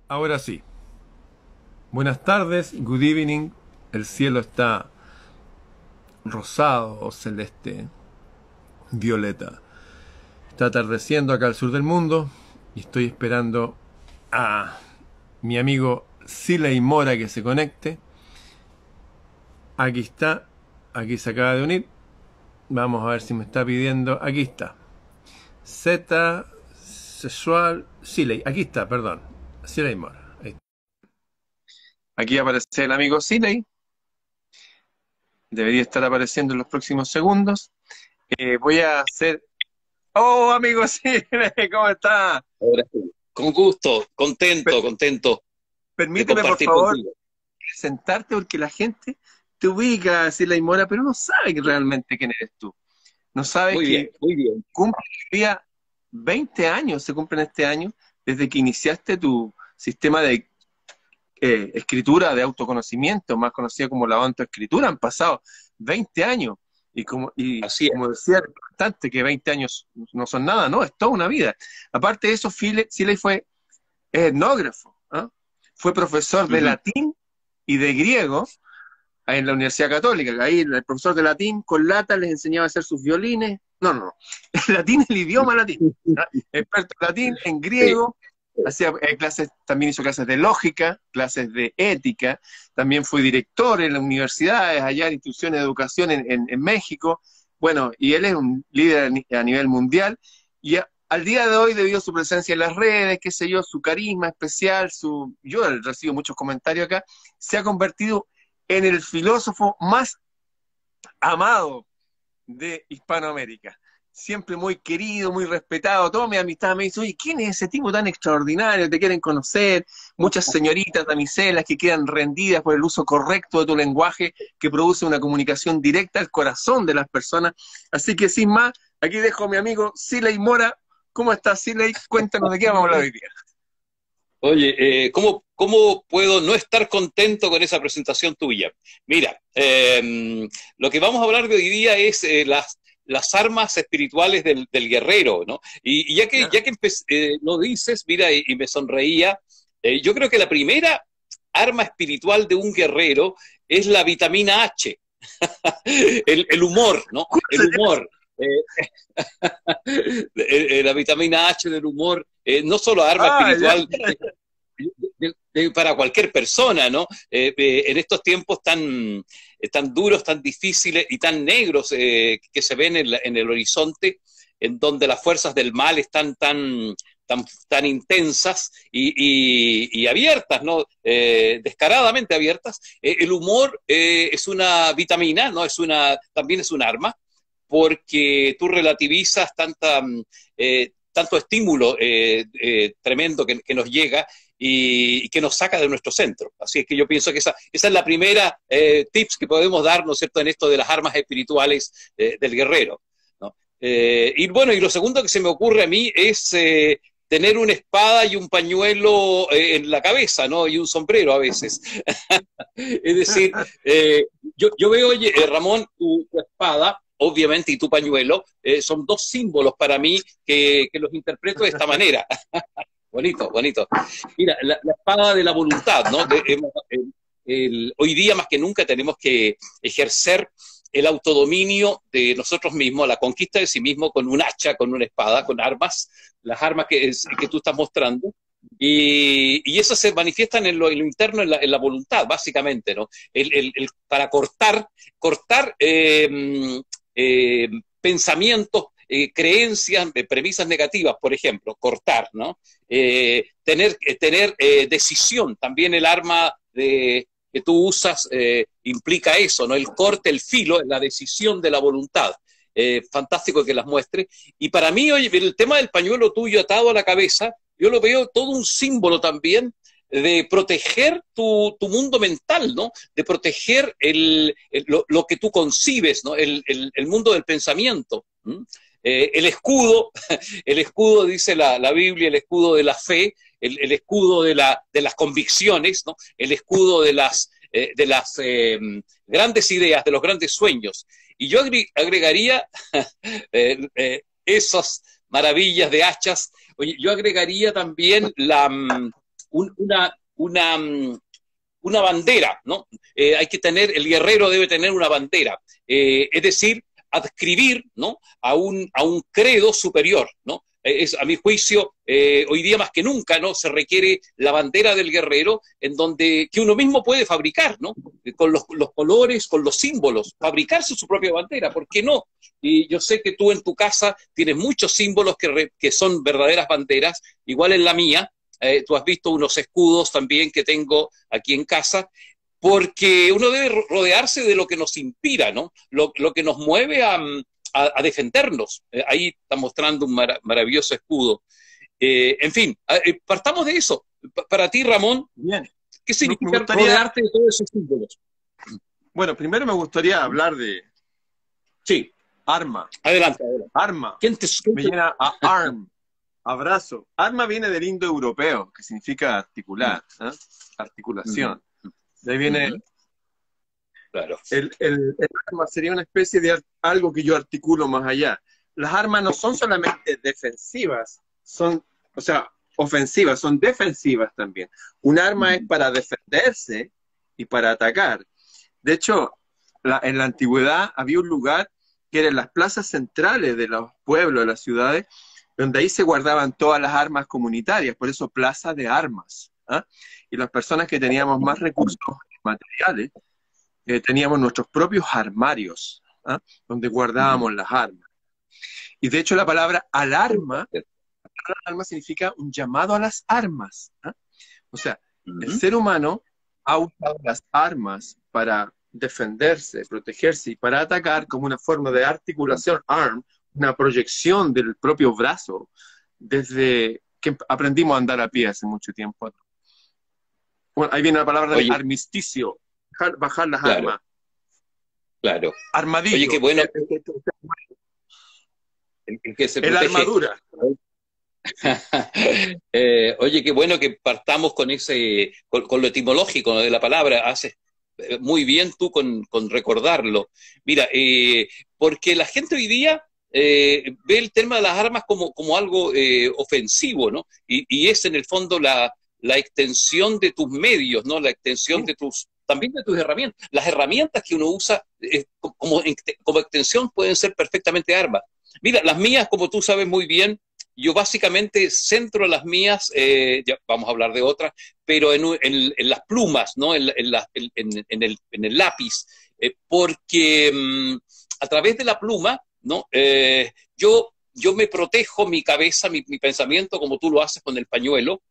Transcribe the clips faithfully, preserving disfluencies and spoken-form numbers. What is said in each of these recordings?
Ahora sí. Buenas tardes, good evening. El cielo está rosado o celeste, violeta. Está atardeciendo acá al sur del mundo y estoy esperando a mi amigo Siley Mora que se conecte. Aquí está, aquí se acaba de unir. Vamos a ver si me está pidiendo. Aquí está. Z sexual Siley. Aquí está, perdón. Siley Mora. Ahí está. Aquí aparece el amigo Siley. Debería estar apareciendo en los próximos segundos. Eh, voy a hacer... ¡Oh, amigo Siley! ¿Cómo está? Ahora sí. Con gusto, contento, Per contento de permíteme, por compartir favor, contigo. presentarte porque la gente te ubica, Siley Mora, pero no sabe que realmente quién eres tú. No sabe Muy bien, que muy bien. cumple día veinte años, se cumplen este año, desde que iniciaste tu sistema de eh, escritura de autoconocimiento, más conocida como la autoescritura. Han pasado veinte años. Y como, y Así es. como decía el cantante, que veinte años no son nada, no, es toda una vida. Aparte de eso, Siley fue etnógrafo, ¿eh? Fue profesor de Ujú. latín y de griego en la Universidad Católica. Ahí el profesor de latín con lata les enseñaba a hacer sus violines. No, no, no. El latín es el idioma latín. ¿Ah? Experto en latín, en Sí, griego. Hacía eh, clases, también hizo clases de lógica, clases de ética. También fue director en las universidades, allá en instituciones de educación en, en, en México. Bueno, y él es un líder a nivel mundial. Y a, al día de hoy, debido a su presencia en las redes, qué sé yo, su carisma especial, su, yo recibo muchos comentarios acá, se ha convertido en el filósofo más amado de Hispanoamérica. Siempre muy querido, muy respetado. Toda mi amistad me dice, oye, ¿quién es ese tipo tan extraordinario? Te quieren conocer. Muchas señoritas, damiselas que quedan rendidas por el uso correcto de tu lenguaje, que produce una comunicación directa al corazón de las personas. Así que sin más, aquí dejo a mi amigo Siley Mora. ¿Cómo estás, Siley? Cuéntanos de qué vamos a hablar hoy día. Oye, eh, ¿cómo, ¿cómo puedo no estar contento con esa presentación tuya? Mira, eh, lo que vamos a hablar de hoy día es eh, las, las armas espirituales del, del guerrero, ¿no? Y, y ya que, ¿Ya? ya que eh, lo dices, mira, y, y me sonreía, eh, yo creo que la primera arma espiritual de un guerrero es la vitamina H, el, el humor, ¿no? ¿Cómo El sería eso? humor. Eh, eh, eh, la vitamina H del humor, eh, no solo arma Ah, ya. espiritual de, de, de, para cualquier persona, ¿no? Eh, eh, en estos tiempos tan, eh, tan duros, tan difíciles y tan negros eh, que se ven en, la, en, el horizonte, en donde las fuerzas del mal están tan, tan, tan intensas y, y, y abiertas, ¿no? Eh, descaradamente abiertas. Eh, el humor eh, es una vitamina, ¿no? Es una, también es un arma, porque tú relativizas tanta, eh, tanto estímulo eh, eh, tremendo que, que, nos llega y, y, que nos saca de nuestro centro. Así es que yo pienso que esa, esa es la primera eh, tips que podemos dar, ¿no es cierto?, en esto de las armas espirituales eh, del guerrero, ¿no? Eh, y bueno, y lo segundo que se me ocurre a mí es eh, tener una espada y un pañuelo eh, en la cabeza, ¿no? Y un sombrero a veces. Es decir, eh, yo, yo veo, oye, eh, Ramón, tu, tu espada, obviamente, y tu pañuelo, eh, son dos símbolos para mí que, que los interpreto de esta manera. Bonito, bonito. Mira, la, la espada de la voluntad, ¿no? De, el, el, hoy día más que nunca tenemos que ejercer el autodominio de nosotros mismos, la conquista de sí mismo con un hacha, con una espada, con armas, las armas que, que tú estás mostrando. Y, y eso se manifiestan en lo, en lo interno, en la, en la voluntad, básicamente, ¿no? El, el, el, para cortar, cortar eh, eh, pensamientos, eh, creencias, eh, premisas negativas, por ejemplo, cortar, ¿no? Eh, tener eh, tener eh, decisión, también el arma de, que tú usas eh, implica eso, ¿no? El corte, el filo, la decisión de la voluntad. Eh, fantástico que las muestre. Y para mí, oye, el tema del pañuelo tuyo atado a la cabeza, yo lo veo todo un símbolo también de proteger tu, tu mundo mental, ¿no? De proteger el, el, lo, lo que tú concibes, ¿no? El, el, el mundo del pensamiento. ¿Mm? Eh, el escudo, el escudo, dice la, la Biblia, el escudo de la fe, el, el escudo de, la, de las convicciones, ¿no? El escudo de las, eh, de las eh, grandes ideas, de los grandes sueños. Y yo agregaría eh, eh, esas maravillas de hachas. Oye, yo agregaría también la, un, una, una, mm, una bandera, ¿no? Eh, hay que tener, el guerrero debe tener una bandera, eh, es decir, adscribir, ¿no? a, un, a un credo superior, ¿no? Es, a mi juicio, eh, hoy día más que nunca, ¿no? Se requiere la bandera del guerrero, en donde, que uno mismo puede fabricar, ¿no? Con los, los colores, con los símbolos, fabricarse su propia bandera, ¿por qué no? Y yo sé que tú en tu casa tienes muchos símbolos que, re, que son verdaderas banderas, igual en la mía, eh, tú has visto unos escudos también que tengo aquí en casa, porque uno debe rodearse de lo que nos inspira, ¿no? Lo, lo que nos mueve a... A, a defendernos. Eh, ahí está mostrando un mar maravilloso escudo. Eh, en fin, eh, partamos de eso. P para ti, Ramón, bien, ¿qué significa gustaría... rodearte de todos esos símbolos? Bueno, primero me gustaría hablar de... Sí. Arma. Adelante, adelante. Arma. ¿Quién te... Me llena a arm. Abrazo. Arma viene del indoeuropeo, que significa articular, ¿eh? Articulación. Uh-huh. De ahí viene... Uh-huh. Claro. El, el, el arma sería una especie de algo que yo articulo más allá. Las armas no son solamente defensivas, son, o sea, ofensivas, son defensivas también. Un arma es para defenderse y para atacar. De hecho, la, en la antigüedad había un lugar que eran las plazas centrales de los pueblos, de las ciudades, donde ahí se guardaban todas las armas comunitarias, por eso plaza de armas. ¿eh? Y las personas que teníamos más recursos materiales, Eh, teníamos nuestros propios armarios, ¿eh? donde guardábamos las armas. Y de hecho la palabra alarma, la palabra alarma significa un llamado a las armas. ¿eh? O sea, uh-huh. el ser humano ha usado las armas para defenderse, protegerse y para atacar como una forma de articulación, arm, una proyección del propio brazo, desde que aprendimos a andar a pie hace mucho tiempo. Bueno, ahí viene la palabra de armisticio. Bajar, bajar las claro, armas. Claro. Armadillo. Oye, qué bueno. El, el que se el armadura. eh, oye, qué bueno que partamos con ese, con, con lo etimológico de la palabra. Haces muy bien tú con, con recordarlo. Mira, eh, porque la gente hoy día eh, ve el tema de las armas como, como algo eh, ofensivo, ¿no? Y, y es en el fondo la, la extensión de tus medios, ¿no? La extensión sí. de tus también de tus herramientas. Las herramientas que uno usa eh, como, como extensión pueden ser perfectamente armas. Mira, las mías, como tú sabes muy bien, yo básicamente centro las mías, eh, ya vamos a hablar de otras, pero en, en, en las plumas, ¿no? en, en, la, en, en, el, en el lápiz, eh, porque mmm, a través de la pluma, ¿no? eh, yo, yo me protejo mi cabeza, mi, mi pensamiento, como tú lo haces con el pañuelo,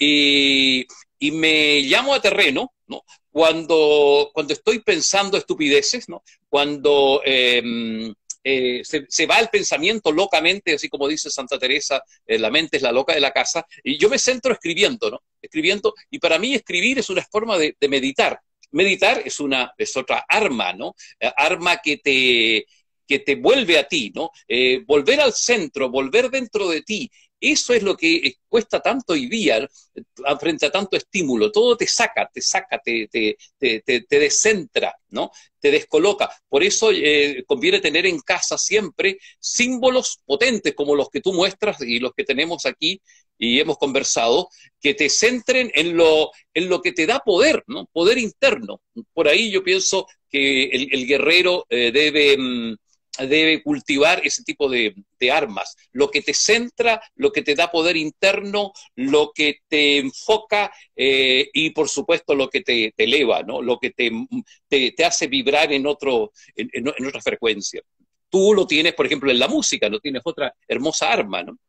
y, y me llamo a terreno, ¿no? Cuando, cuando estoy pensando estupideces, ¿no? Cuando eh, eh, se, se va el pensamiento locamente, así como dice Santa Teresa, eh, la mente es la loca de la casa, y yo me centro escribiendo, ¿no? Escribiendo, y para mí escribir es una forma de, de meditar. Meditar es, una, es otra arma, ¿no? Eh, arma que te, que te vuelve a ti, ¿no? Eh, volver al centro, volver dentro de ti. Eso es lo que cuesta tanto hoy día, ¿no? Frente a tanto estímulo. Todo te saca, te saca, te, te, te, te, te descentra, ¿no? Te descoloca. Por eso eh, conviene tener en casa siempre símbolos potentes como los que tú muestras y los que tenemos aquí y hemos conversado, que te centren en lo, en lo que te da poder, ¿no? Poder interno. Por ahí yo pienso que el, el guerrero eh, debe... Mmm, debe cultivar ese tipo de, de armas, lo que te centra, lo que te da poder interno, lo que te enfoca eh, y por supuesto lo que te, te eleva, ¿no? Lo que te, te, te hace vibrar en, otro, en, en otra frecuencia. Tú lo tienes, por ejemplo, en la música, no tienes otra hermosa arma, ¿no?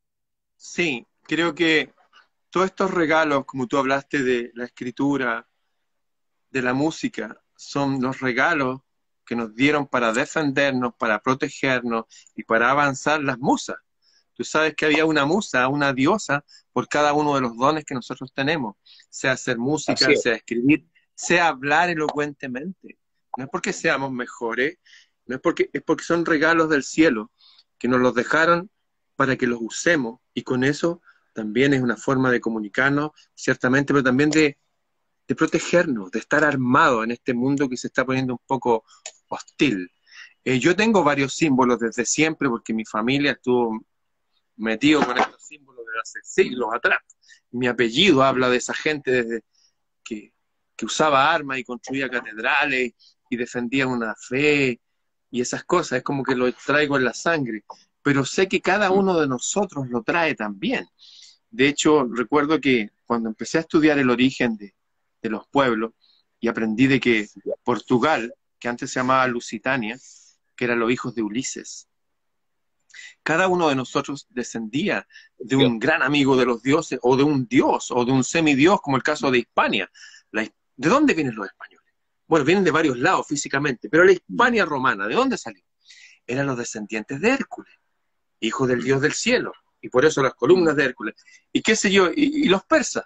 Sí, creo que todos estos regalos, como tú hablaste de la escritura, de la música, son los regalos que nos dieron para defendernos, para protegernos y para avanzar las musas. Tú sabes que había una musa, una diosa, por cada uno de los dones que nosotros tenemos, sea hacer música, sea escribir, sea hablar elocuentemente. No es porque seamos mejores, no es porque, es porque son regalos del cielo, que nos los dejaron para que los usemos, y con eso también es una forma de comunicarnos, ciertamente, pero también de, de protegernos, de estar armados en este mundo que se está poniendo un poco hostil. Eh, yo tengo varios símbolos desde siempre, porque mi familia estuvo metido con estos símbolos de de hace siglos atrás. Mi apellido habla de esa gente desde que, que usaba armas y construía catedrales y defendía una fe y esas cosas. Es como que lo traigo en la sangre. Pero sé que cada uno de nosotros lo trae también. De hecho, recuerdo que cuando empecé a estudiar el origen de, de los pueblos y aprendí de que Portugal, que antes se llamaba Lusitania, que eran los hijos de Ulises, cada uno de nosotros descendía de un gran amigo de los dioses, o de un dios, o de un semidios, como el caso de Hispania. La, ¿De dónde vienen los españoles? Bueno, vienen de varios lados físicamente, pero la Hispania romana, ¿de dónde salió? Eran los descendientes de Hércules, hijo del dios del cielo, y por eso las columnas de Hércules. Y qué sé yo, y, y los persas,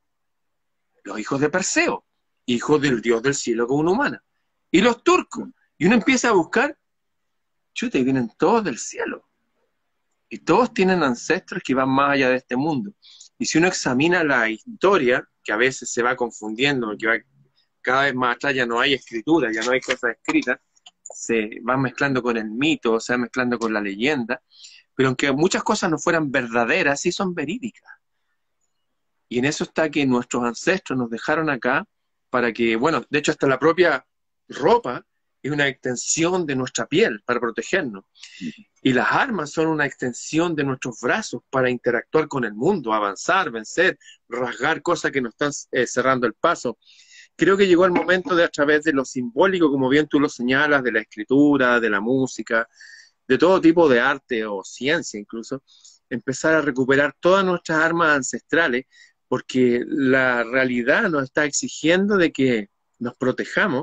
los hijos de Perseo, hijos del dios del cielo con una humana. Y los turcos, y uno empieza a buscar, chuta, y vienen todos del cielo. Y todos tienen ancestros que van más allá de este mundo. Y si uno examina la historia, que a veces se va confundiendo, que va cada vez más atrás, ya no hay escritura, ya no hay cosas escritas, se va mezclando con el mito, se va mezclando con la leyenda, pero aunque muchas cosas no fueran verdaderas, sí son verídicas. Y en eso está que nuestros ancestros nos dejaron acá para que, bueno, de hecho hasta la propia ropa es una extensión de nuestra piel para protegernos. Y las armas son una extensión de nuestros brazos para interactuar con el mundo, avanzar, vencer, rasgar cosas que nos están eh, cerrando el paso. Creo que llegó el momento de, a través de lo simbólico, como bien tú lo señalas, de la escritura, de la música, de todo tipo de arte o ciencia incluso, empezar a recuperar todas nuestras armas ancestrales, porque la realidad nos está exigiendo de que nos protejamos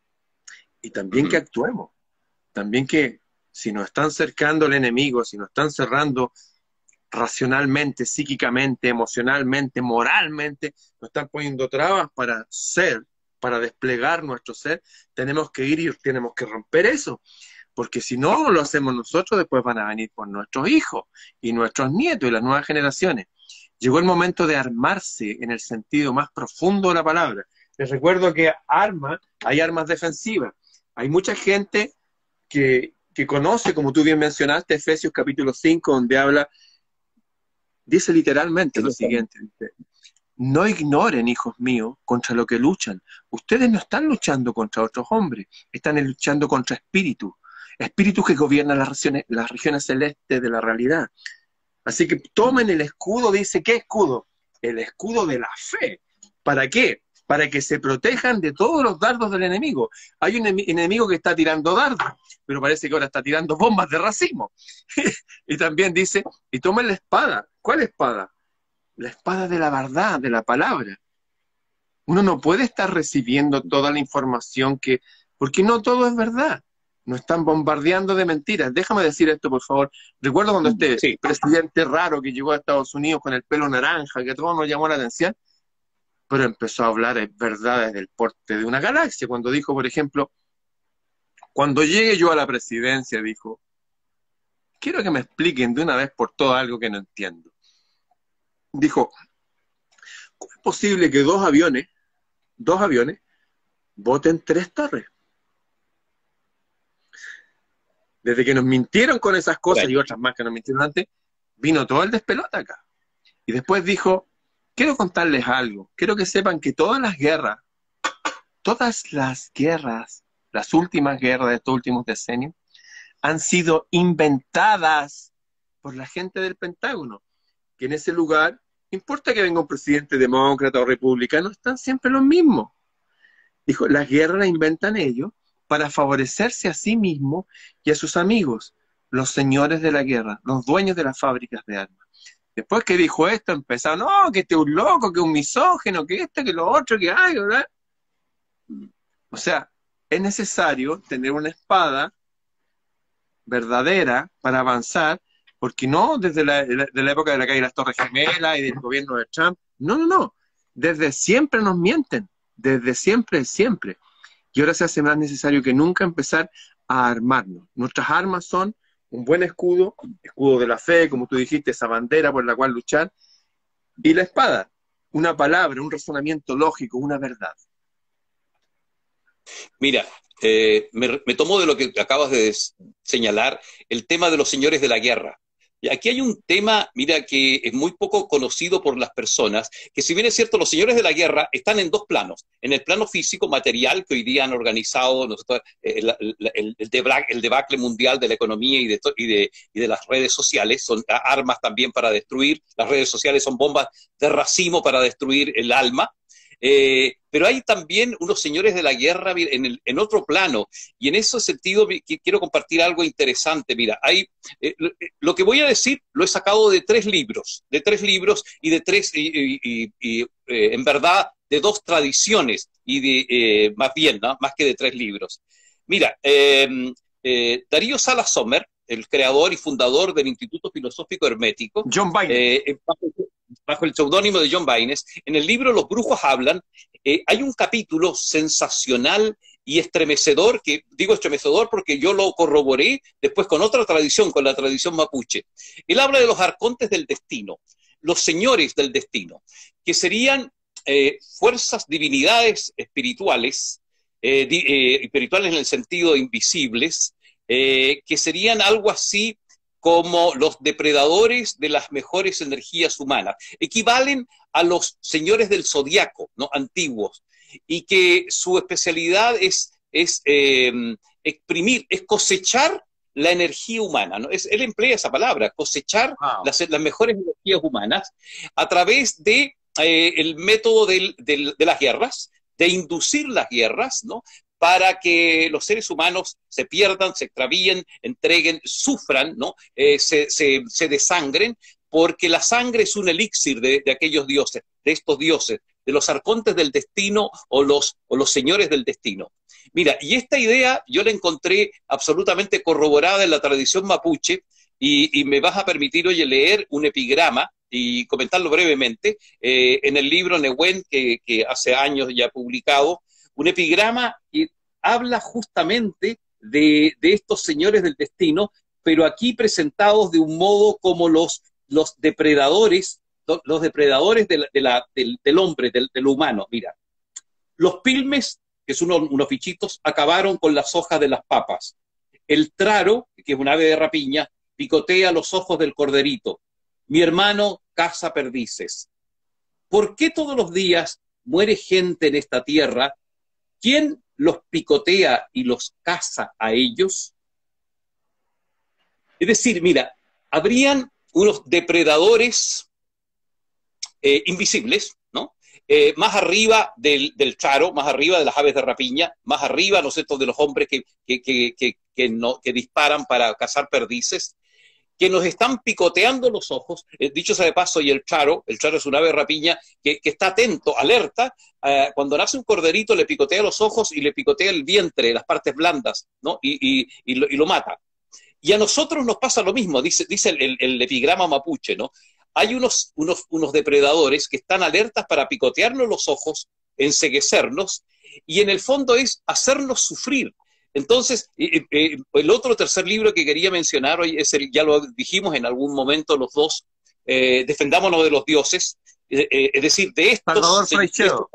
y también que actuemos. También que si nos están cercando el enemigo, si nos están cerrando racionalmente, psíquicamente, emocionalmente, moralmente, nos están poniendo trabas para ser, para desplegar nuestro ser, tenemos que ir y tenemos que romper eso. Porque si no lo hacemos nosotros, después van a venir por nuestros hijos y nuestros nietos y las nuevas generaciones. Llegó el momento de armarse en el sentido más profundo de la palabra. Les recuerdo que arma, hay armas defensivas. Hay mucha gente que, que conoce, como tú bien mencionaste, Efesios capítulo cinco, donde habla, dice literalmente lo siguiente, dice, no ignoren, hijos míos, contra lo que luchan. Ustedes no están luchando contra otros hombres, están luchando contra espíritus, espíritus que gobiernan las regiones, las regiones celestes de la realidad. Así que tomen el escudo, dice, ¿qué escudo? El escudo de la fe. ¿Para qué? Para que se protejan de todos los dardos del enemigo. Hay un enemigo que está tirando dardos, pero parece que ahora está tirando bombas de racimo. Y también dice, y tomen la espada. ¿Cuál espada? La espada de la verdad, de la palabra. Uno no puede estar recibiendo toda la información que... porque no todo es verdad. Nos están bombardeando de mentiras. Déjame decir esto, por favor. Recuerdo cuando este sí. presidente raro que llegó a Estados Unidos con el pelo naranja, que a todos nos llamó la atención, pero empezó a hablar de verdades del porte de una galaxia. Cuando dijo, por ejemplo, cuando llegue yo a la presidencia, dijo, quiero que me expliquen de una vez por todas algo que no entiendo. Dijo, ¿cómo es posible que dos aviones, dos aviones, boten tres torres? Desde que nos mintieron con esas cosas right. y otras más que nos mintieron antes, vino todo el despelote acá. Y después dijo, quiero contarles algo, quiero que sepan que todas las guerras, todas las guerras, las últimas guerras de estos últimos decenios, han sido inventadas por la gente del Pentágono, que en ese lugar, no importa que venga un presidente demócrata o republicano, están siempre los mismos. Dijo, las guerras las inventan ellos para favorecerse a sí mismos y a sus amigos, los señores de la guerra, los dueños de las fábricas de armas. Después que dijo esto, empezaron, no, que este es un loco, que es un misógino, que este, que lo otro, que hay, ¿verdad? O sea, es necesario tener una espada verdadera para avanzar, porque no desde la, de la época de la caída de las Torres Gemelas y del gobierno de Trump, no, no, no, desde siempre nos mienten, desde siempre, siempre. Y ahora se hace más necesario que nunca empezar a armarnos. Nuestras armas son un buen escudo, escudo de la fe, como tú dijiste, esa bandera por la cual luchar, y la espada, una palabra, un razonamiento lógico, una verdad. Mira, eh, me, me tomó de lo que acabas de señalar el tema de los señores de la guerra, Y aquí hay un tema, mira, que es muy poco conocido por las personas, que si bien es cierto, los señores de la guerra están en dos planos. En el plano físico, material, que hoy día han organizado, ¿no? el, el, el, el, debacle, el debacle mundial de la economía y de, y, de, y de las redes sociales, son armas también para destruir. Las redes sociales son bombas de racimo para destruir el alma. Eh, pero hay también unos señores de la guerra en, el, en otro plano, y en ese sentido quiero compartir algo interesante. Mira, hay, eh, lo que voy a decir lo he sacado de tres libros, de tres libros y de tres, y, y, y, y eh, en verdad, de dos tradiciones, y de, eh, más bien, ¿no? Más que de tres libros. Mira, eh, eh, Darío Salas Sommer, el creador y fundador del Instituto Filosófico Hermético, John Vines. Eh, bajo el seudónimo de John Vines, en el libro Los brujos hablan, eh, hay un capítulo sensacional y estremecedor, que digo estremecedor porque yo lo corroboré después con otra tradición, con la tradición mapuche. Él habla de los arcontes del destino, los señores del destino, que serían eh, fuerzas, divinidades espirituales, eh, di, eh, espirituales en el sentido invisibles, eh, que serían algo así como los depredadores de las mejores energías humanas, equivalen a los señores del zodiaco, ¿no? Antiguos, y que su especialidad es, es eh, exprimir, es cosechar la energía humana, ¿no? Es, él emplea esa palabra, cosechar wow. las, las mejores energías humanas a través de eh, el método del, del, de las guerras, de inducir las guerras, ¿no? Para que los seres humanos se pierdan, se extravíen, entreguen, sufran, ¿no? Eh, se, se, se desangren, porque la sangre es un elixir de, de aquellos dioses, de estos dioses, de los arcontes del destino o los, o los señores del destino. Mira, y esta idea yo la encontré absolutamente corroborada en la tradición mapuche, y, y me vas a permitir, oye, leer un epigrama y comentarlo brevemente, eh, en el libro Nehuen, que, que hace años ya publicado, un epigrama que habla justamente de, de estos señores del destino, pero aquí presentados de un modo como los, los depredadores, los depredadores de la, de la, del, del hombre, del, del humano. Mira, los pilmes, que son unos, unos bichitos, acabaron con las hojas de las papas. El traro, que es un ave de rapiña, picotea los ojos del corderito. Mi hermano caza perdices. ¿Por qué todos los días muere gente en esta tierra? ¿Quién los picotea y los caza a ellos? Es decir, mira, habrían unos depredadores eh, invisibles, ¿no? Eh, más arriba del, del charo, más arriba de las aves de rapiña, más arriba, ¿no es cierto?, de los hombres que, que, que, que, que, no, que disparan para cazar perdices, que nos están picoteando los ojos, eh, dicho sea de paso, y el charo, el charo es un ave de rapiña que, que está atento, alerta, eh, cuando nace un corderito le picotea los ojos y le picotea el vientre, las partes blandas, ¿no? Y, y, y, lo, y lo mata. Y a nosotros nos pasa lo mismo, dice, dice el, el, el epigrama mapuche, ¿no? Hay unos, unos, unos depredadores que están alertas para picotearnos los ojos, enceguecernos, y en el fondo es hacernos sufrir. Entonces, eh, eh, el otro tercer libro que quería mencionar hoy es el, ya lo dijimos en algún momento los dos, eh, Defendámonos de los dioses, eh, eh, es decir, de estos, Salvador Freixedo.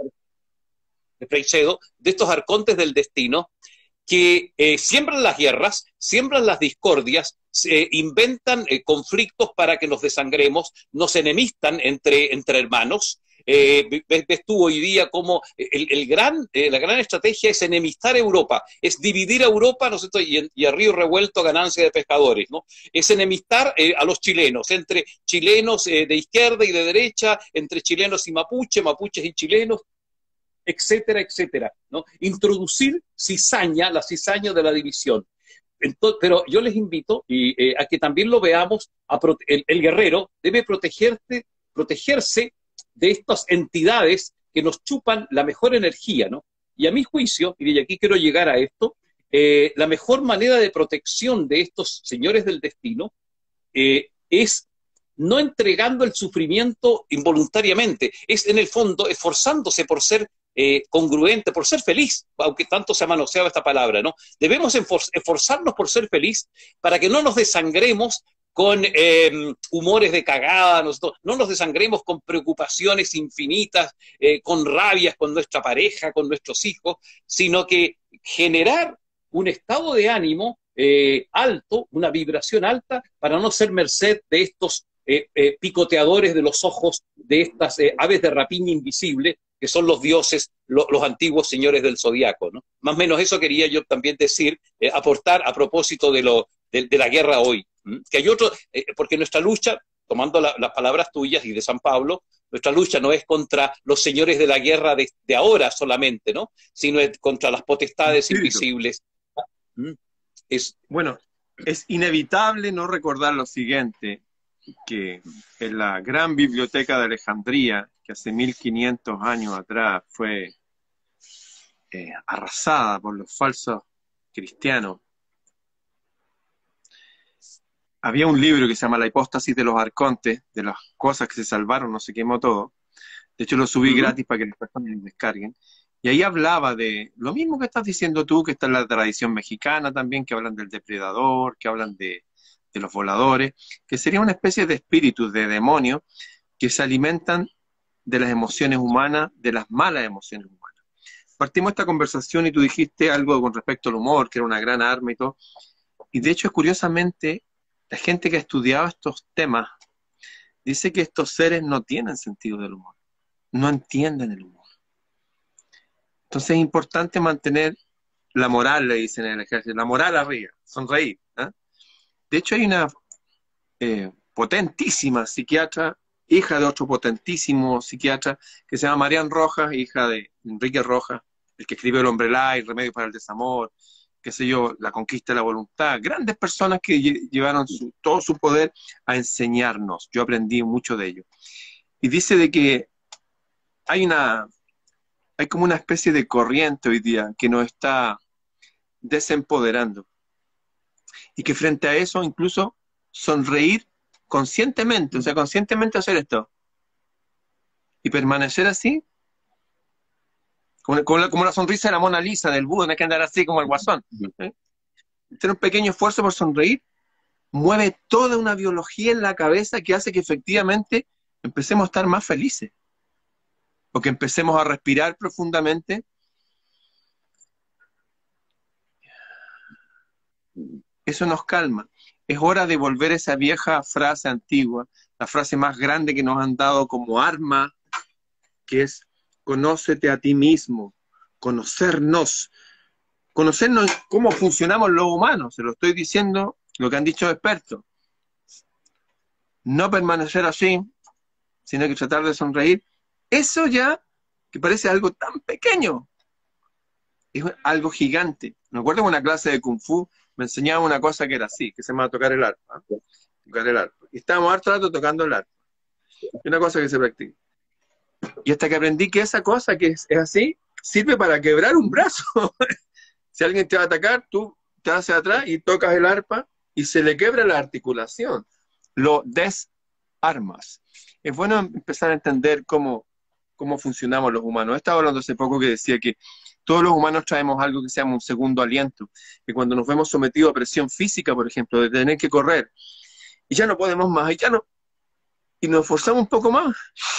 De, Freixedo, de estos arcontes del destino, que eh, siembran las guerras, siembran las discordias, eh, inventan eh, conflictos para que nos desangremos, nos enemistan entre, entre hermanos. Eh, ves, ves tú hoy día como el, el gran, eh, la gran estrategia es enemistar a Europa, es dividir a Europa, ¿no es cierto? Y, y a río revuelto ganancia de pescadores, ¿no? Es enemistar eh, a los chilenos, entre chilenos eh, de izquierda y de derecha, entre chilenos y mapuche, mapuches y chilenos, etcétera, etcétera, ¿no? Introducir cizaña, la cizaña de la división. Entonces, pero yo les invito y, eh, a que también lo veamos, a el, el guerrero debe protegerse, protegerse de estas entidades que nos chupan la mejor energía, ¿no? Y a mi juicio, y de aquí quiero llegar a esto, eh, la mejor manera de protección de estos señores del destino eh, es no entregando el sufrimiento involuntariamente, es en el fondo esforzándose por ser eh, congruente, por ser feliz, aunque tanto se ha manoseado esta palabra, ¿no? Debemos esforzarnos por ser feliz para que no nos desangremos con eh, humores de cagada, nosotros, no nos desangremos con preocupaciones infinitas, eh, con rabias con nuestra pareja, con nuestros hijos, sino que generar un estado de ánimo eh, alto, una vibración alta, para no ser merced de estos eh, eh, picoteadores de los ojos, de estas eh, aves de rapiña invisible, que son los dioses, lo, los antiguos señores del zodiaco, ¿no? Más o menos eso quería yo también decir, eh, aportar a propósito de, lo, de, de la guerra hoy. ¿Mm? Que hay otro, eh, porque nuestra lucha, tomando la, las palabras tuyas y de San Pablo, nuestra lucha no es contra los señores de la guerra de, de ahora solamente, ¿no? Sino es contra las potestades Espíritu. invisibles. ¿Mm? Es, Bueno, es inevitable no recordar lo siguiente, que en la gran biblioteca de Alejandría, que hace mil quinientos años atrás fue eh, arrasada por los falsos cristianos, había un libro que se llama La hipóstasis de los arcontes, de las cosas que se salvaron, no se quemó todo. De hecho, lo subí uh-huh. gratis para que las personas lo descarguen. Y ahí hablaba de lo mismo que estás diciendo tú, que está en la tradición mexicana también, que hablan del depredador, que hablan de, de los voladores, que sería una especie de espíritus, de demonios, que se alimentan de las emociones humanas, de las malas emociones humanas. Partimos esta conversación y tú dijiste algo con respecto al humor, que era una gran arma y todo. Y de hecho, curiosamente, la gente que ha estudiado estos temas dice que estos seres no tienen sentido del humor, no entienden el humor. Entonces es importante mantener la moral, le dicen en el ejército, la moral arriba, sonreír. ¿eh? De hecho hay una eh, potentísima psiquiatra, hija de otro potentísimo psiquiatra, que se llama Marian Rojas, hija de Enrique Rojas, el que escribió El Hombre Lai, Remedio para el Desamor, qué sé yo, La Conquista de la Voluntad, grandes personas que lle llevaron su, todo su poder a enseñarnos. Yo aprendí mucho de ello. Y dice de que hay una, hay como una especie de corriente hoy día que nos está desempoderando. Y que frente a eso, incluso sonreír conscientemente, o sea, conscientemente hacer esto. Y permanecer así, como, como, la, como la sonrisa de la Mona Lisa, del Buda, no hay que andar así como el guasón. ¿eh? Hacer un pequeño esfuerzo por sonreír, mueve toda una biología en la cabeza que hace que efectivamente empecemos a estar más felices. O que empecemos a respirar profundamente. Eso nos calma. Es hora de volver a esa vieja frase antigua, la frase más grande que nos han dado como arma, que es: conócete a ti mismo, conocernos, conocernos cómo funcionamos los humanos. Se lo estoy diciendo, lo que han dicho expertos. No permanecer así, sino que tratar de sonreír. Eso ya, que parece algo tan pequeño, es algo gigante. Me acuerdo en una clase de Kung Fu, me enseñaban una cosa que era así, que se llama tocar el arpa. ¿eh? Tocar el arpa. Y estábamos harto rato tocando el arpa. Es una cosa que se practica. Y hasta que aprendí que esa cosa que es, es así, sirve para quebrar un brazo. Si alguien te va a atacar, tú te haces atrás y tocas el arpa y se le quebra la articulación. Lo desarmas. Es bueno empezar a entender cómo, cómo funcionamos los humanos. He estado hablando hace poco que decía que todos los humanos traemos algo que se llama un segundo aliento, que cuando nos vemos sometidos a presión física, por ejemplo, de tener que correr, y ya no podemos más, y ya no, y nos esforzamos un poco más,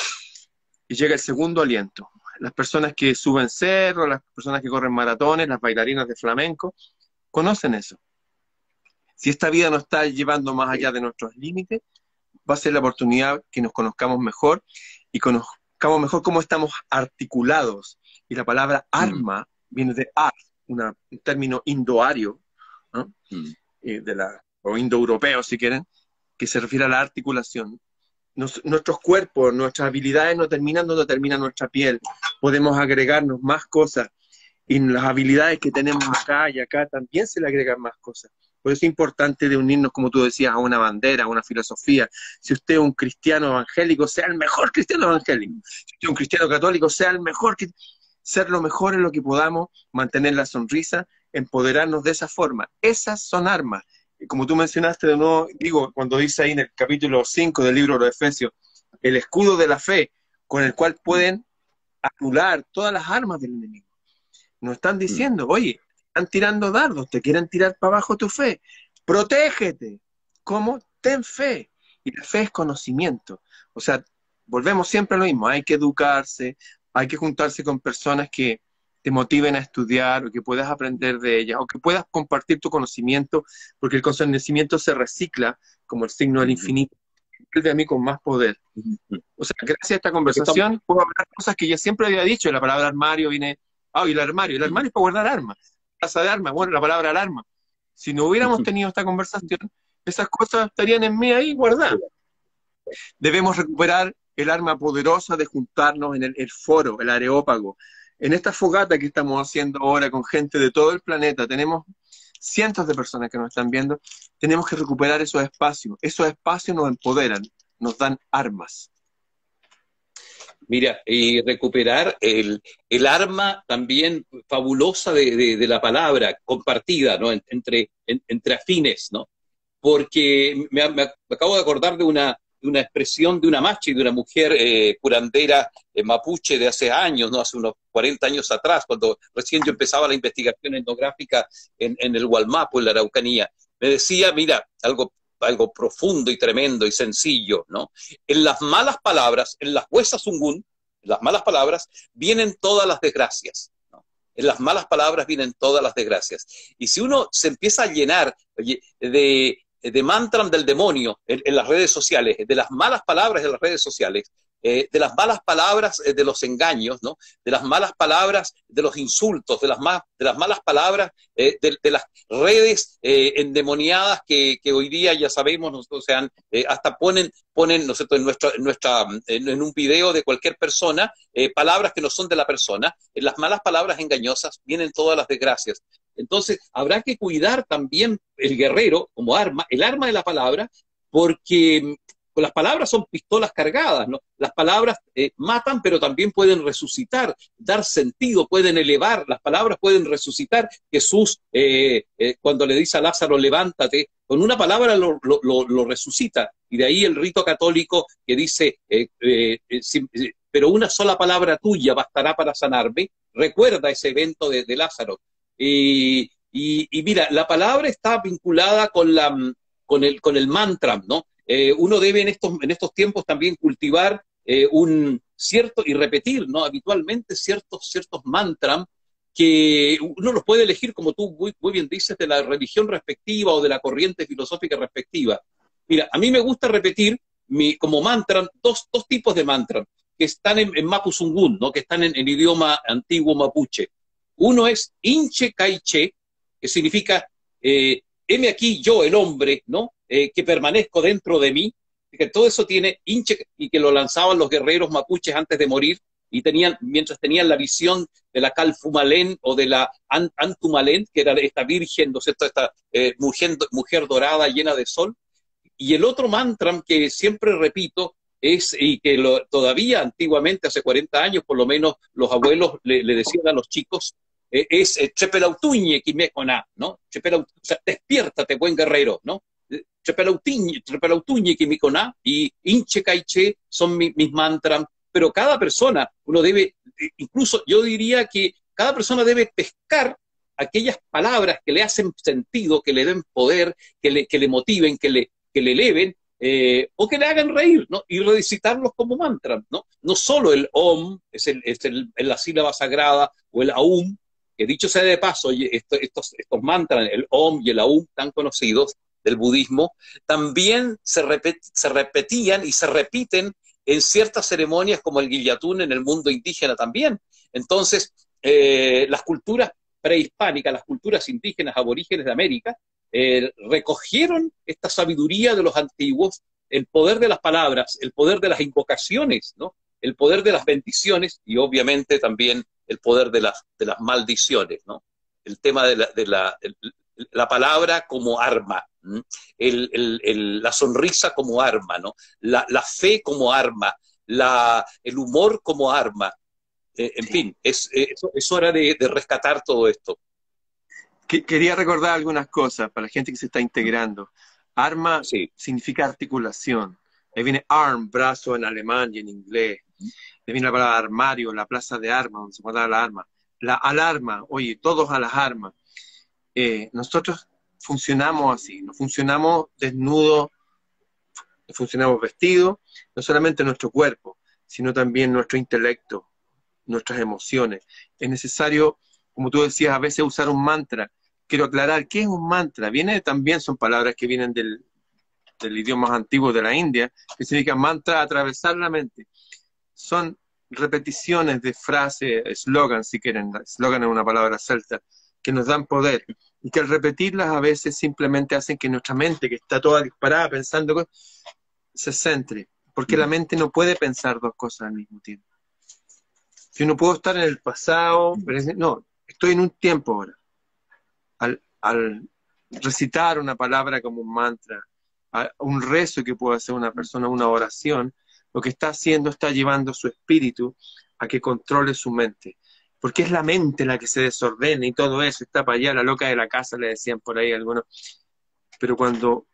y llega el segundo aliento. Las personas que suben cerros, las personas que corren maratones, las bailarinas de flamenco, conocen eso. Si esta vida nos está llevando más allá de nuestros límites, va a ser la oportunidad que nos conozcamos mejor, y conozcamos mejor cómo estamos articulados. Y la palabra arma mm. viene de ar, una, un término indoario, ¿no? mm. eh, de la, o indoeuropeo si quieren, que se refiere a la articulación. Nos, nuestros cuerpos, nuestras habilidades no terminan donde termina nuestra piel. Podemos agregarnos más cosas. Y las habilidades que tenemos acá y acá también se le agregan más cosas. Por eso es importante de unirnos, como tú decías, a una bandera, a una filosofía. Si usted es un cristiano evangélico, sea el mejor cristiano evangélico. Si usted es un cristiano católico, sea el mejor. Ser lo mejor en lo que podamos, mantener la sonrisa, empoderarnos de esa forma. Esas son armas. Y como tú mencionaste de nuevo, digo, cuando dice ahí en el capítulo cinco del libro de los Efesios, el escudo de la fe, con el cual pueden anular todas las armas del enemigo. Nos están diciendo, oye, están tirando dardos, te quieren tirar para abajo tu fe, protégete. ¿Cómo? Ten fe. Y la fe es conocimiento. O sea, volvemos siempre a lo mismo, hay que educarse, hay que juntarse con personas que te motiven a estudiar, o que puedas aprender de ellas, o que puedas compartir tu conocimiento, porque el conocimiento se recicla como el signo del infinito, vuelve a mí con más poder. O sea, gracias a esta conversación puedo hablar cosas que yo siempre había dicho. La palabra armario viene, ah, y el armario, el armario es para guardar armas, casa de armas, bueno, la palabra alarma. Si no hubiéramos tenido esta conversación, esas cosas estarían en mí ahí guardadas. Debemos recuperar el arma poderosa de juntarnos en el, el foro, el areópago. En esta fogata que estamos haciendo ahora con gente de todo el planeta, tenemos cientos de personas que nos están viendo, tenemos que recuperar esos espacios. Esos espacios nos empoderan, nos dan armas. Mira, y recuperar el, el arma también fabulosa de, de, de la palabra compartida, ¿no? Entre, en, entre afines, ¿no? Porque me, me acabo de acordar de una, de una expresión de una machi, de una mujer eh, curandera eh, mapuche de hace años, ¿no? Hace unos cuarenta años atrás, cuando recién yo empezaba la investigación etnográfica en, en el Gualmapu, en la Araucanía. Me decía, mira, algo algo profundo y tremendo y sencillo, ¿no? En las malas palabras, en las huesas ungún, en las malas palabras, vienen todas las desgracias, ¿no? En las malas palabras vienen todas las desgracias. Y si uno se empieza a llenar oye, de, de mantram del demonio en, en las redes sociales, de las malas palabras de las redes sociales, eh, de las malas palabras eh, de los engaños, ¿no? De las malas palabras de los insultos, de las, ma de las malas palabras eh, de, de las redes eh, endemoniadas que, que hoy día ya sabemos, ¿no? O sea, eh, hasta ponen, ponen ¿no es cierto? en, nuestra, en, nuestra, en, en un video de cualquier persona eh, palabras que no son de la persona. En las malas palabras engañosas vienen todas las desgracias. Entonces, habrá que cuidar también el guerrero como arma, el arma de la palabra, porque las palabras son pistolas cargadas, ¿no? Las palabras eh, matan, pero también pueden resucitar, dar sentido, pueden elevar, las palabras pueden resucitar. Jesús, eh, eh, cuando le dice a Lázaro, levántate, con una palabra lo, lo, lo, lo resucita. Y de ahí el rito católico que dice, eh, eh, eh, si, eh, pero una sola palabra tuya bastará para sanarme. Recuerda ese evento de, de Lázaro. Y, y, y mira, la palabra está vinculada con, la, con, el, con el mantra, ¿no? Eh, uno debe en estos, en estos tiempos también cultivar eh, un cierto y repetir, ¿no? Habitualmente ciertos, ciertos mantras que uno los puede elegir, como tú muy, muy bien dices, de la religión respectiva o de la corriente filosófica respectiva. Mira, a mí me gusta repetir mi, como mantra dos, dos tipos de mantras que están en, en Mapuzungún, ¿no? Que están en, en idioma antiguo mapuche. Uno es Inche Caiche, que significa eh, heme aquí yo, el hombre, ¿no? Eh, que permanezco dentro de mí, que todo eso tiene hinche, y que lo lanzaban los guerreros mapuches antes de morir, y tenían, mientras tenían la visión de la Calfumalén o de la Antumalén, que era esta virgen, ¿no es cierto? Esta eh, mujer, mujer dorada llena de sol. Y el otro mantra que siempre repito es, y que lo, todavía antiguamente, hace cuarenta años, por lo menos los abuelos le, le decían a los chicos, eh, es eh, Chepelautuñe Quimeconá, ¿no? Chepelaut, o sea, despiértate, buen guerrero, ¿no? Chepelautuñe Quimiconá y Inche Caiche son mi, mis mantras, pero cada persona, uno debe, incluso yo diría que cada persona debe pescar aquellas palabras que le hacen sentido, que le den poder, que le, que le motiven, que le, que le eleven, eh, o que le hagan reír, ¿no? Y recitarlos como mantras, ¿no? No solo el Om, es, el, es el, la sílaba sagrada, o el Aum, que dicho sea de paso, estos, estos, estos mantras, el Om y el Aum, tan conocidos del budismo, también se, repet, se repetían y se repiten en ciertas ceremonias como el Guillatún en el mundo indígena también. Entonces, eh, las culturas prehispánicas, las culturas indígenas aborígenes de América, eh, recogieron esta sabiduría de los antiguos, el poder de las palabras, el poder de las invocaciones, ¿no? El poder de las bendiciones y obviamente también el poder de las, de las maldiciones, ¿no? El tema de la, de la, el, la palabra como arma, el, el, el, la sonrisa como arma, ¿no? la, la fe como arma, la, el humor como arma. Eh, en sí. fin, es, es, es hora de, de rescatar todo esto. Quería recordar algunas cosas para la gente que se está integrando. Arma sí. significa articulación. Ahí viene arm, brazo en alemán y en inglés. Ahí viene la palabra armario, la plaza de armas, donde se guarda la arma. La alarma, oye, todos a las armas. Eh, nosotros funcionamos así, no funcionamos desnudos, funcionamos vestidos, no solamente nuestro cuerpo, sino también nuestro intelecto. nuestras emociones. Es necesario, como tú decías, a veces usar un mantra. Quiero aclarar, ¿qué es un mantra? Viene también, son palabras que vienen del, del idioma más antiguo de la India, que significa mantra, atravesar la mente. Son repeticiones de frases, eslogan, si quieren, eslogan es una palabra celta, que nos dan poder, y que al repetirlas a veces simplemente hacen que nuestra mente, que está toda disparada pensando cosas, se centre, porque la mente no puede pensar dos cosas al mismo tiempo. Yo no puedo estar en el pasado, no, estoy en un tiempo ahora. Al, al recitar una palabra como un mantra, a, un rezo que puede hacer una persona, una oración, lo que está haciendo está llevando su espíritu a que controle su mente. Porque es la mente la que se desordena y todo eso, está para allá, la loca de la casa, le decían por ahí algunos. Pero cuando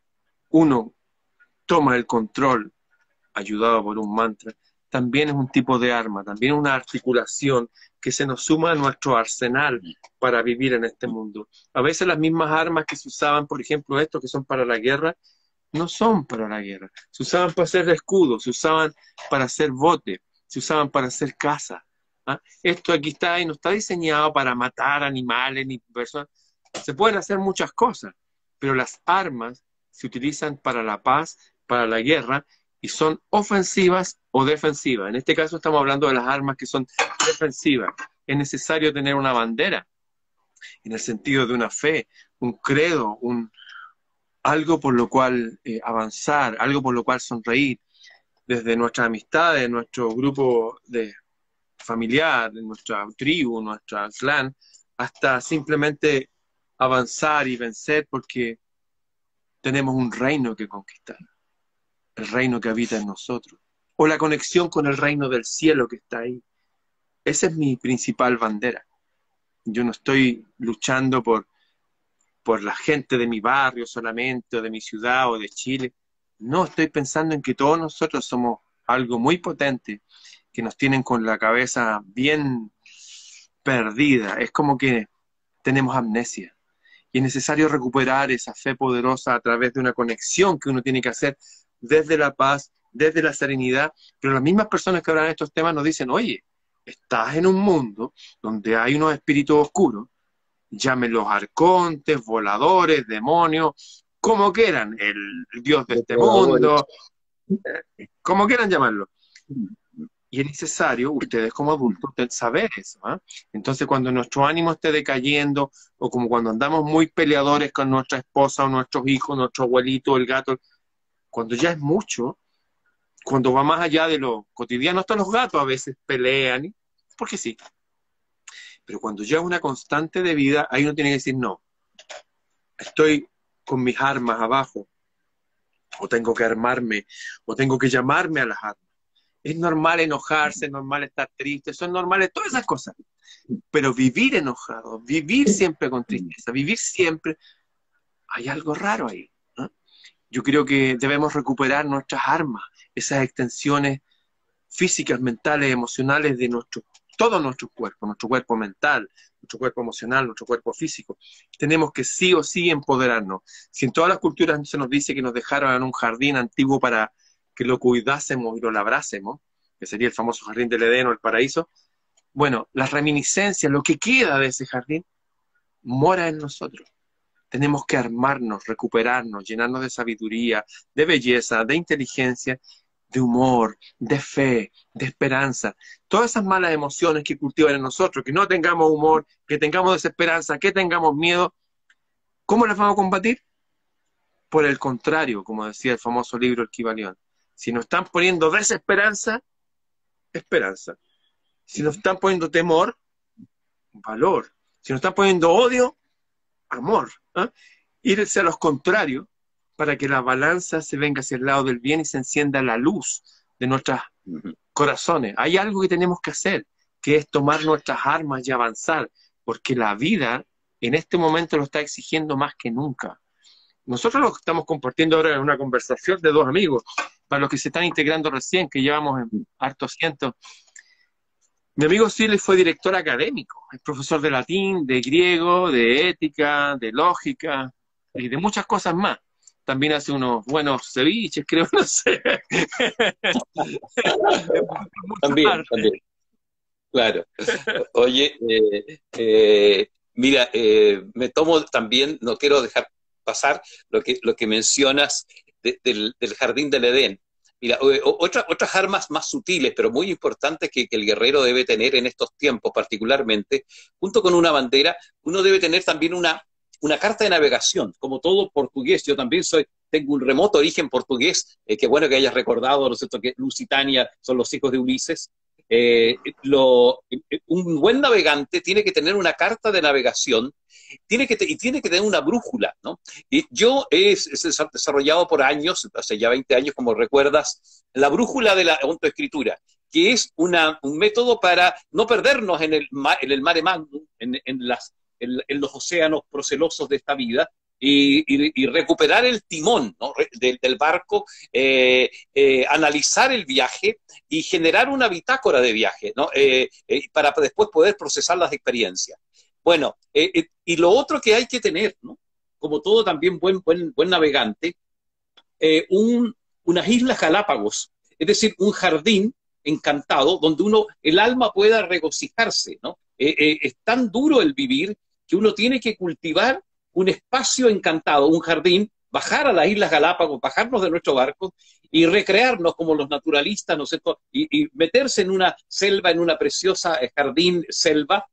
uno toma el control, ayudado por un mantra, también es un tipo de arma, también es una articulación que se nos suma a nuestro arsenal para vivir en este mundo. A veces las mismas armas que se usaban, por ejemplo, estos que son para la guerra, no son para la guerra. Se usaban para hacer escudos, se usaban para hacer botes, se usaban para hacer casa. ¿Ah? Esto aquí está y no está diseñado para matar animales ni personas. Se pueden hacer muchas cosas, pero las armas se utilizan para la paz, para la guerra, y son ofensivas o defensivas. En este caso estamos hablando de las armas que son defensivas. Es necesario tener una bandera, en el sentido de una fe, un credo, un, algo por lo cual eh, avanzar, algo por lo cual sonreír, desde nuestras amistades, nuestro grupo de familiar, de nuestra tribu, nuestra clan, hasta simplemente avanzar y vencer porque tenemos un reino que conquistar, el reino que habita en nosotros, o la conexión con el reino del cielo que está ahí. Esa es mi principal bandera. Yo no estoy luchando por, por la gente de mi barrio solamente, o de mi ciudad, o de Chile. No, estoy pensando en que todos nosotros somos algo muy potente, que nos tienen con la cabeza bien perdida. Es como que tenemos amnesia. Y es necesario recuperar esa fe poderosa a través de una conexión que uno tiene que hacer desde la paz, desde la serenidad. Pero las mismas personas que hablan de estos temas nos dicen, oye, estás en un mundo donde hay unos espíritus oscuros, llámenlos arcontes, voladores, demonios, como quieran, el dios de este mundo, eh, como quieran llamarlo. Y es necesario, ustedes como adultos, saber eso. ¿eh? Entonces, cuando nuestro ánimo esté decayendo, o como cuando andamos muy peleadores con nuestra esposa, o nuestros hijos, nuestro abuelito, el gato, cuando ya es mucho, cuando va más allá de lo cotidiano, hasta los gatos a veces pelean, porque sí. Pero cuando ya es una constante de vida, ahí uno tiene que decir, no, estoy con mis armas abajo, o tengo que armarme, o tengo que llamarme a las armas. Es normal enojarse, es normal estar triste, son normales todas esas cosas. Pero vivir enojado, vivir siempre con tristeza, vivir siempre, hay algo raro ahí. ¿no? Yo creo que debemos recuperar nuestras armas, esas extensiones físicas, mentales, emocionales de nuestro, todo nuestro cuerpo, nuestro cuerpo mental, nuestro cuerpo emocional, nuestro cuerpo físico. Tenemos que sí o sí empoderarnos. Si en todas las culturas se nos dice que nos dejaron en un jardín antiguo para que lo cuidásemos y lo labrásemos, que sería el famoso jardín del Edén o el paraíso, bueno, las reminiscencias, lo que queda de ese jardín, mora en nosotros. Tenemos que armarnos, recuperarnos, llenarnos de sabiduría, de belleza, de inteligencia, de humor, de fe, de esperanza. Todas esas malas emociones que cultivan en nosotros, que no tengamos humor, que tengamos desesperanza, que tengamos miedo, ¿cómo las vamos a combatir? Por el contrario, como decía el famoso libro El Kybalión. Si nos están poniendo desesperanza, esperanza. Si nos están poniendo temor, valor. Si nos están poniendo odio, amor. ¿eh? Irse a los contrarios para que la balanza se venga hacia el lado del bien y se encienda la luz de nuestros corazones. Hay algo que tenemos que hacer, que es tomar nuestras armas y avanzar, porque la vida en este momento lo está exigiendo más que nunca. Nosotros lo estamos compartiendo ahora en una conversación de dos amigos, para los que se están integrando recién, que llevamos en hartos cientos. Mi amigo Siles fue director académico, es profesor de latín, de griego, de ética, de lógica y de muchas cosas más. También hace unos buenos ceviches, creo, no sé. También, también. Claro. Oye, eh, eh, mira, eh, me tomo también, no quiero dejar pasar lo que, lo que mencionas de- del, del jardín del Edén. Mira, o- o- otra- otras armas más sutiles, pero muy importantes que, que el guerrero debe tener en estos tiempos particularmente, junto con una bandera, uno debe tener también una, una carta de navegación, como todo portugués. Yo también soy, tengo un remoto origen portugués, eh, qué bueno que hayas recordado, ¿no es cierto?, que Lusitania son los hijos de Ulises. Eh, lo, un buen navegante tiene que tener una carta de navegación, tiene que te, y tiene que tener una brújula, ¿no? Y yo he, he desarrollado por años, hace ya veinte años, como recuerdas, la brújula de la autoescritura, que es una, un método para no perdernos en el, en el mare magnum, en, en, las, en, en los océanos procelosos de esta vida, y, y, y, recuperar el timón, ¿no?, del, del barco, eh, eh, analizar el viaje y generar una bitácora de viaje, ¿no?, eh, eh, para después poder procesar las experiencias. Bueno, eh, eh, y lo otro que hay que tener, ¿no?, como todo también buen, buen, buen navegante, eh, un, unas islas Galápagos, es decir, un jardín encantado donde uno, el alma pueda regocijarse, ¿no? Eh, eh, es tan duro el vivir que uno tiene que cultivar un espacio encantado, un jardín, bajar a las Islas Galápagos, bajarnos de nuestro barco y recrearnos como los naturalistas, ¿no es cierto?, y, y meterse en una selva, en una preciosa jardín selva,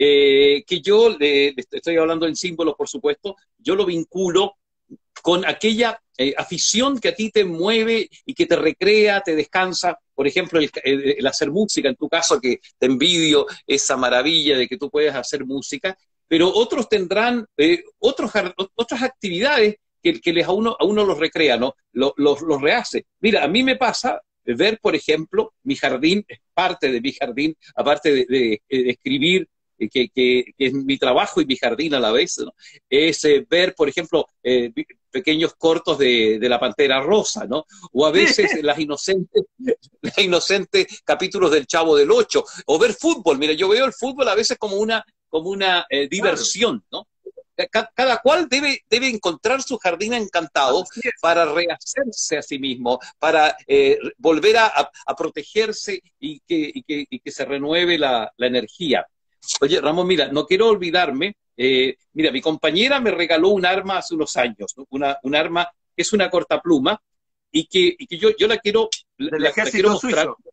eh, que yo, le, le estoy hablando en símbolos, por supuesto, yo lo vinculo con aquella eh, afición que a ti te mueve y que te recrea, te descansa. Por ejemplo, el, el, el hacer música, en tu caso, que te envidio esa maravilla de que tú puedes hacer música, pero otros tendrán eh, otros, otras actividades que, que les a, uno, a uno los recrea, ¿no? Los, los, los rehace. Mira, a mí me pasa ver, por ejemplo, mi jardín, es parte de mi jardín, aparte de, de, de escribir, que, que, que, es mi trabajo y mi jardín a la vez, ¿no?, es eh, ver, por ejemplo, eh, pequeños cortos de, de la Pantera Rosa, ¿no? O a veces las inocentes, las inocentes capítulos del Chavo del Ocho, o ver fútbol. Mira, yo veo el fútbol a veces como una, como una eh, diversión, ¿no? Cada, cada cual debe, debe encontrar su jardín encantado para rehacerse a sí mismo, para eh, volver a, a, a protegerse y que, y, que, y que se renueve la, la energía. Oye, Ramón, mira, no quiero olvidarme, eh, mira, mi compañera me regaló un arma hace unos años, ¿no?, una, un arma que es una cortapluma y que, y que yo, yo la quiero, Del la, la quiero mostrar. Suizo.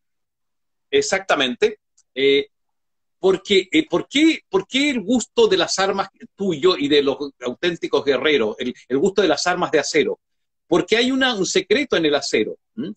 Exactamente. Eh, porque, eh, ¿por qué, ¿Por qué el gusto de las armas tuyo y de los auténticos guerreros, el, el gusto de las armas de acero? Porque hay una, un secreto en el acero.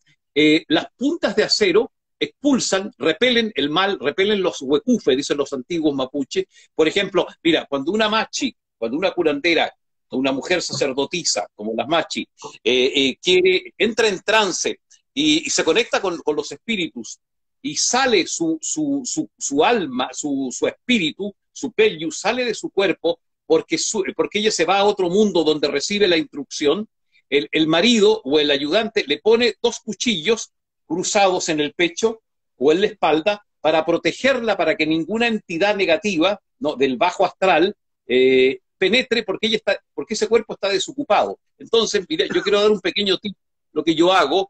Eh, las puntas de acero expulsan, repelen el mal, repelen los huecufes, dicen los antiguos mapuches. Por ejemplo, mira, cuando una machi, cuando una curandera, una mujer sacerdotisa, como las machi, eh, eh, quiere, entra en trance y, y se conecta con, con los espíritus, y sale su, su, su, su alma, su, su espíritu, su pellu, sale de su cuerpo, porque, su, porque ella se va a otro mundo donde recibe la instrucción, el, el marido o el ayudante le pone dos cuchillos cruzados en el pecho o en la espalda para protegerla, para que ninguna entidad negativa, ¿no?, del bajo astral eh, penetre, porque, ella está, porque ese cuerpo está desocupado. Entonces, mira, yo quiero dar un pequeño tip, lo que yo hago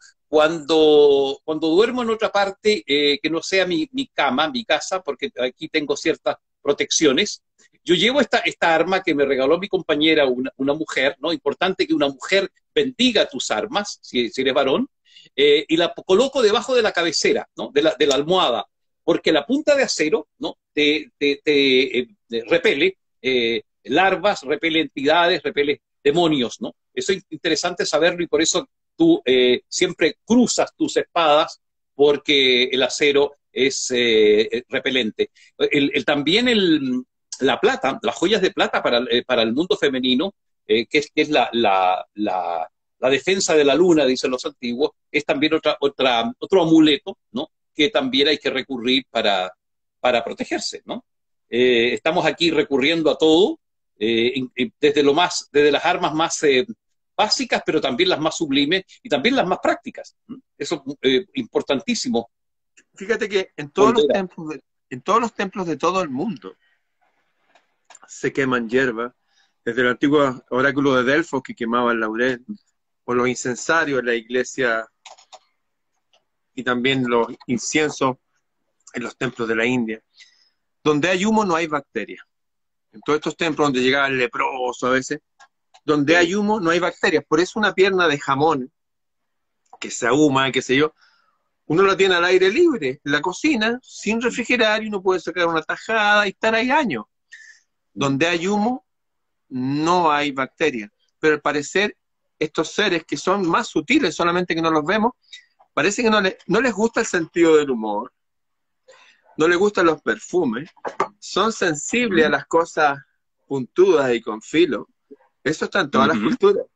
cuando, cuando duermo en otra parte eh, que no sea mi, mi cama, mi casa, porque aquí tengo ciertas protecciones. Yo llevo esta, esta arma que me regaló mi compañera, una, una mujer, ¿no? Importante que una mujer bendiga tus armas, si, si eres varón, eh, y la coloco debajo de la cabecera, ¿no?, de la, de la almohada, porque la punta de acero, ¿no?, te, te, te eh, repele eh, larvas, repele entidades, repele demonios, ¿no? Eso es interesante saberlo y por eso tú eh, siempre cruzas tus espadas, porque el acero es eh, repelente. El, el, también el, la plata, las joyas de plata para, eh, para el mundo femenino, eh, que es, que es la, la, la, la defensa de la luna, dicen los antiguos, es también otra, otra, otro amuleto, ¿no?, que también hay que recurrir para, para protegerse, ¿no? Eh, estamos aquí recurriendo a todo, eh, desde, lo más, desde las armas más eh, básicas, pero también las más sublimes y también las más prácticas. Eso es eh, importantísimo. Fíjate que en todos, los templos de, en todos los templos de todo el mundo se queman hierbas, desde el antiguo oráculo de Delfos que quemaba el laurel, o los incensarios en la iglesia, y también los inciensos en los templos de la India. Donde hay humo no hay bacterias. En todos estos templos donde llegaba el leproso a veces, donde hay humo no hay bacterias. Por eso una pierna de jamón, que se ahuma, qué sé yo, uno la tiene al aire libre, en la cocina, sin refrigerar, y uno puede sacar una tajada y estar ahí años. Donde hay humo, no hay bacterias. Pero al parecer, estos seres que son más sutiles, solamente que no los vemos, parece que no, le, no les gusta el sentido del humor, no les gustan los perfumes, son sensibles a las cosas puntudas y con filo. Eso está en todas uh-huh. las culturas.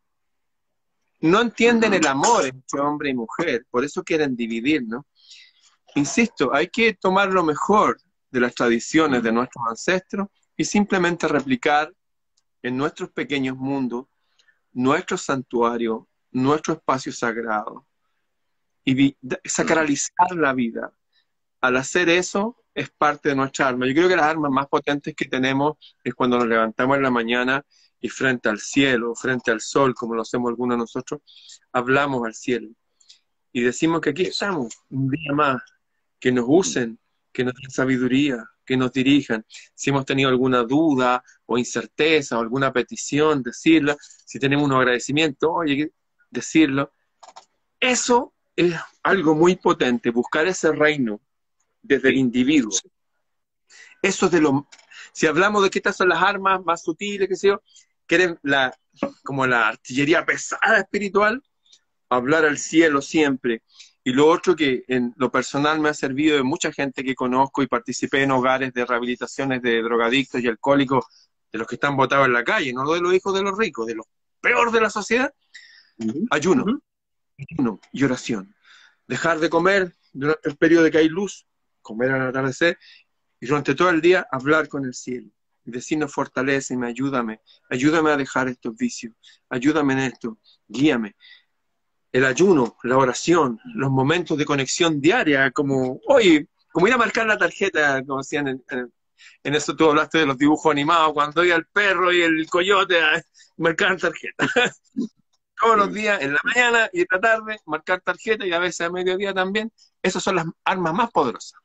No entienden el amor entre hombre y mujer, por eso quieren dividir, ¿no? Insisto, hay que tomar lo mejor de las tradiciones de nuestros ancestros y simplemente replicar en nuestros pequeños mundos, nuestro santuario, nuestro espacio sagrado, y sacralizar la vida. Al hacer eso, es parte de nuestra arma. Yo creo que las armas más potentes que tenemos es cuando nos levantamos en la mañana y frente al cielo, frente al sol, como lo hacemos algunos de nosotros, hablamos al cielo. Y decimos que aquí estamos, un día más, que nos usen, que nos den sabiduría, que nos dirijan. Si hemos tenido alguna duda o incerteza o alguna petición, decirla. Si tenemos un agradecimiento, oye, decirlo. Eso es algo muy potente, buscar ese reino desde el individuo. Eso es de lo... Si hablamos de que estas son las armas más sutiles, que sé yo, quieren la, como la artillería pesada espiritual, hablar al cielo siempre. Y lo otro que en lo personal me ha servido de mucha gente que conozco y participé en hogares de rehabilitaciones de drogadictos y alcohólicos, de los que están botados en la calle, no de los hijos de los ricos, de los peor de la sociedad, uh-huh. ayuno, uh-huh. ayuno y oración. Dejar de comer durante el periodo que hay luz, comer al atardecer, y durante todo el día hablar con el cielo. Y decirnos, fortaléceme, ayúdame, ayúdame a dejar estos vicios, ayúdame en esto, guíame. El ayuno, la oración, los momentos de conexión diaria, como, oye, como ir a marcar la tarjeta, como decían en, en, en eso tú hablaste de los dibujos animados, cuando iba el perro y el coyote a marcar tarjeta. Todos los días, en la mañana y en la tarde, marcar tarjeta y a veces a mediodía también. Esas son las armas más poderosas.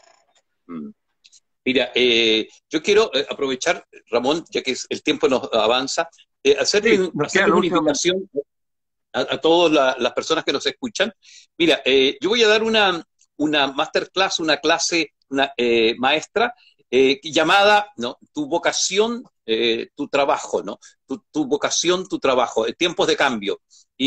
Mira, eh, yo quiero eh, aprovechar, Ramón, ya que el tiempo nos avanza, eh, hacerle, sí, hacerle una invitación a, a todas la, las personas que nos escuchan. Mira, eh, yo voy a dar una, una masterclass, una clase una, eh, maestra eh, llamada, ¿no?, Tu vocación, eh, tu trabajo, ¿no? Tu, tu vocación, tu trabajo, en tiempos de cambio.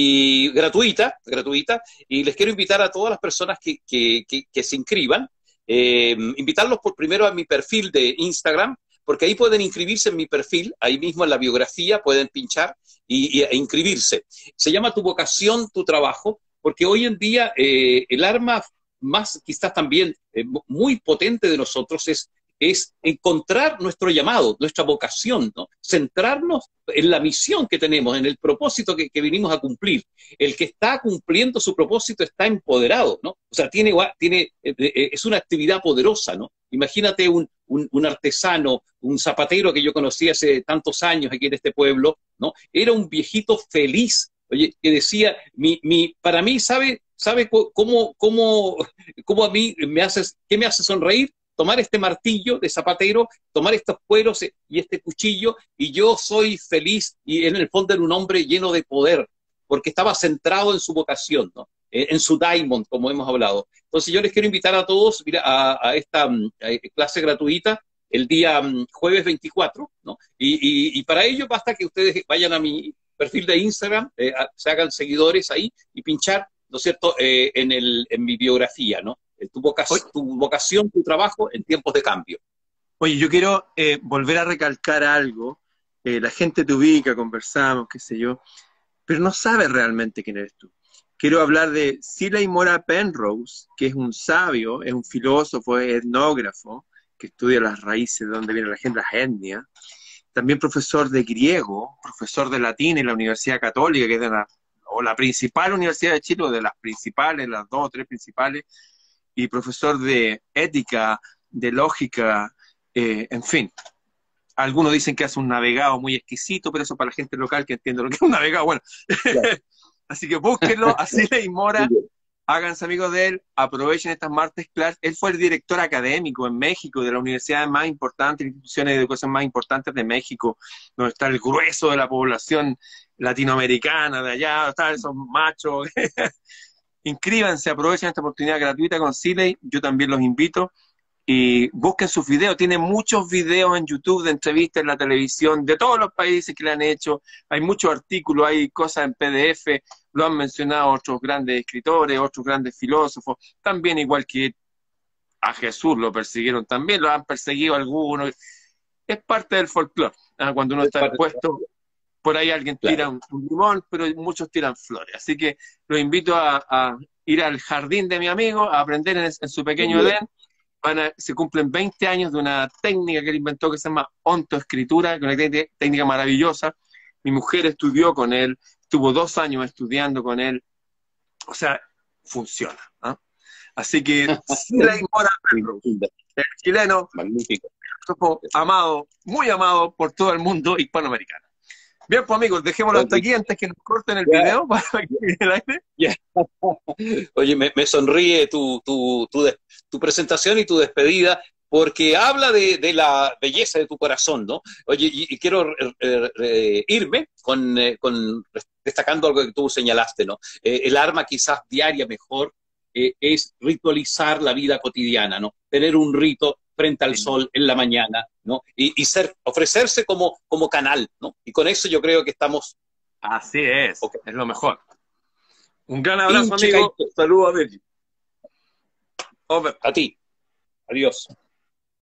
Y gratuita, gratuita, y les quiero invitar a todas las personas que, que, que, que se inscriban, eh, invitarlos por primero a mi perfil de Instagram, porque ahí pueden inscribirse en mi perfil, ahí mismo en la biografía pueden pinchar y, y, e inscribirse. Se llama Tu vocación, tu trabajo, porque hoy en día eh, el arma más quizás también eh, muy potente de nosotros es es encontrar nuestro llamado, nuestra vocación, ¿no? Centrarnos en la misión que tenemos, en el propósito que, que vinimos a cumplir. El que está cumpliendo su propósito está empoderado, ¿no? O sea, tiene, tiene, es una actividad poderosa, ¿no? Imagínate un, un, un artesano, un zapatero que yo conocí hace tantos años aquí en este pueblo, ¿no? Era un viejito feliz, oye, que decía, mi, mi, para mí, ¿sabe, sabe cómo, cómo, cómo a mí me haces, qué me hace sonreír? Tomar este martillo de zapatero, tomar estos cueros y este cuchillo, y yo soy feliz, y en el fondo era un hombre lleno de poder, porque estaba centrado en su vocación, ¿no? En su diamond, como hemos hablado. Entonces yo les quiero invitar a todos, mira, a, a esta a clase gratuita el día jueves veinticuatro, ¿no? Y, y, y para ello basta que ustedes vayan a mi perfil de Instagram, eh, se hagan seguidores ahí y pinchar, ¿no es cierto?, eh, en, el, en mi biografía, ¿no? Tu vocación, tu vocación, tu trabajo en tiempos de cambio. Oye, yo quiero eh, volver a recalcar algo. Eh, la gente te ubica, conversamos, qué sé yo, pero no sabe realmente quién eres tú. Quiero hablar de Sila Mora Penrose, que es un sabio, es un filósofo, es etnógrafo, que estudia las raíces de dónde viene la gente, las etnias. También profesor de griego, profesor de latín en la Universidad Católica, que es de la, o la principal universidad de Chile, o de las principales, las dos o tres principales, y profesor de ética, de lógica, eh, en fin. Algunos dicen que hace un navegado muy exquisito, pero eso para la gente local que entiende lo que es un navegado. Bueno, claro. Así que búsquenlo, a Sila Mora, háganse amigos de él, aprovechen estas masterclass. Él fue el director académico en México de las universidades más importantes, instituciones de educación más importantes de México, donde está el grueso de la población latinoamericana de allá, están esos machos. Inscríbanse, aprovechen esta oportunidad gratuita con Siley, yo también los invito. Y busquen sus videos, tiene muchos videos en YouTube de entrevistas en la televisión de todos los países que le han hecho, hay muchos artículos, hay cosas en P D F, lo han mencionado otros grandes escritores, otros grandes filósofos, también igual que a Jesús lo persiguieron también, lo han perseguido algunos, es parte del folclore, ¿eh? Cuando uno está expuesto, por ahí alguien tira claro. un, un limón, pero muchos tiran flores, así que los invito a, a ir al jardín de mi amigo, a aprender en, en su pequeño Edén. Van a, se cumplen veinte años de una técnica que él inventó que se llama ontoescritura, que es una técnica maravillosa. Mi mujer estudió con él, estuvo dos años estudiando con él. O sea, funciona. ¿eh? Así que, Siley Mora, el chileno, magnífico, amado, muy amado por todo el mundo hispanoamericano. Bien, pues amigos, dejémoslo hasta aquí antes que nos corten el yeah. video para que el aire. Yeah. Oye, me, me sonríe tu, tu, tu, de, tu presentación y tu despedida, porque habla de, de la belleza de tu corazón, ¿no? Oye, y, y quiero eh, eh, irme con, eh, con destacando algo que tú señalaste, ¿no? Eh, el arma quizás diaria mejor eh, es ritualizar la vida cotidiana, ¿no? Tener un rito frente al sol en la mañana, ¿no? Y, y ser, ofrecerse como, como canal, ¿no? Y con eso yo creo que estamos... Así es, okay. Es lo mejor. Un gran abrazo, amigo. Saludos a Belgi. A ti. Adiós.